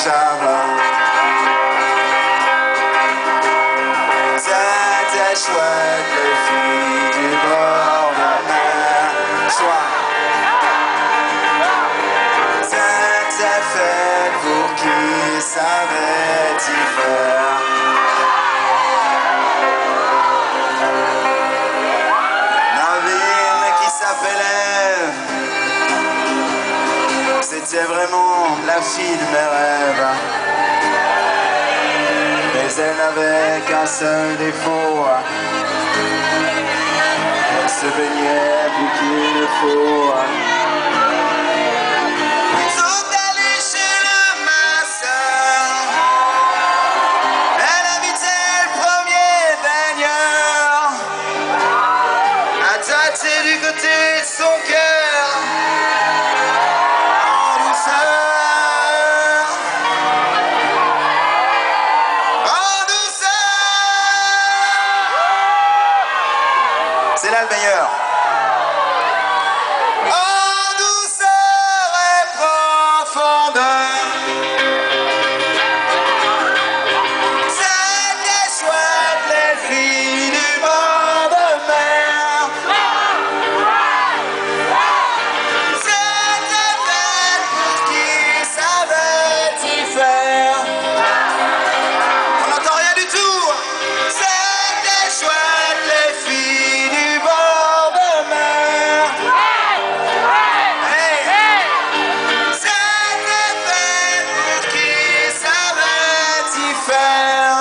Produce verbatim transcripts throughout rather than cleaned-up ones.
ça va. C'était chouette, les filles du bord de mer. Soit c'était fait pour qui savait y faire. Navire qui s'appelait, c'était vraiment la fille de mes rêves. Mais elle n'avait qu'un seul défaut, elle se baignait plus qu'il ne faut. Ils sont allés chez le masseur, elle habitait le premier baigneur, à tâter du côté de son cœur, en douceur. C'est là le meilleur. En douceur et profondeur, c'était chouette les filles du bord de mer. C'était fait pour qui savait y faire. On n'entend rien du tout. C'était chouette les filles du bord de mer. Hey. C'était fait pour qui savait y faire.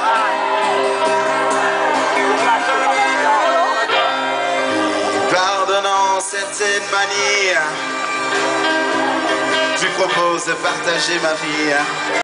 Pardonnant certaines manies, je propose de partager ma vie.